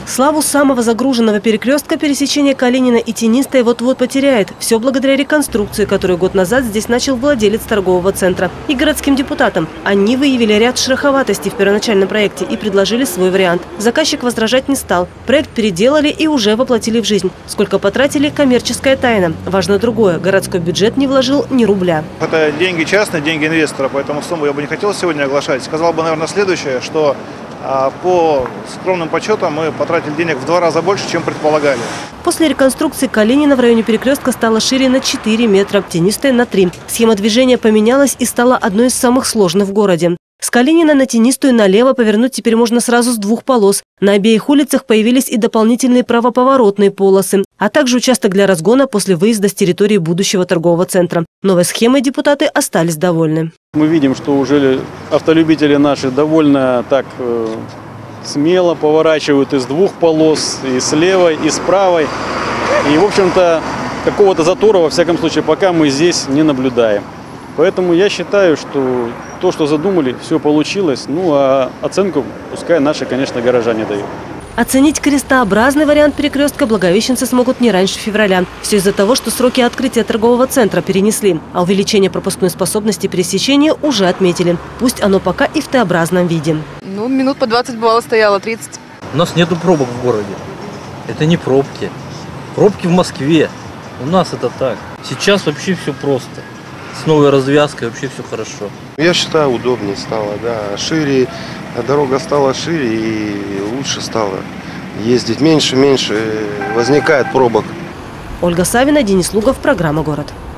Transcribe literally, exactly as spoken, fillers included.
Славу самого загруженного перекрестка пересечения Калинина и Тенистой вот-вот потеряет. Все благодаря реконструкции, которую год назад здесь начал владелец торгового центра. И городским депутатам. Они выявили ряд шероховатостей в первоначальном проекте и предложили свой вариант. Заказчик возражать не стал. Проект переделали и уже воплотили в жизнь. Сколько потратили – коммерческая тайна. Важно другое – городской бюджет не вложил ни рубля. Это деньги частные, деньги инвестора, поэтому сумму я бы не хотел сегодня оглашать. Сказал бы, наверное, следующее, что по скромным подсчетам мы потратили денег в два раза больше, чем предполагали. После реконструкции Калинина в районе перекрестка стало шире на четыре метра, Тенистая на три. Схема движения поменялась и стала одной из самых сложных в городе. С Калинина на Тенистую налево повернуть теперь можно сразу с двух полос. На обеих улицах появились и дополнительные правоповоротные полосы, а также участок для разгона после выезда с территории будущего торгового центра. Новой схемой депутаты остались довольны. Мы видим, что уже автолюбители наши довольно так э, смело поворачивают из двух полос, и с левой, и с правой. И, в общем-то, какого-то затора, во всяком случае, пока мы здесь не наблюдаем. Поэтому я считаю, что то, что задумали, все получилось. Ну, а оценку пускай наши, конечно, горожане дают. Оценить крестообразный вариант перекрестка благовещенцы смогут не раньше февраля. Все из-за того, что сроки открытия торгового центра перенесли, а увеличение пропускной способности пересечения уже отметили. Пусть оно пока и в Т-образном виде. Ну, минут по двадцать бывало стояло, тридцать. У нас нету пробок в городе. Это не пробки. Пробки в Москве. У нас это так. Сейчас вообще все просто. С новой развязкой вообще все хорошо. Я считаю, удобнее стало, да. Шире, дорога стала шире и лучше стало ездить. Меньше, меньше возникает пробок. Ольга Савина, Денис Лугов, программа «Город».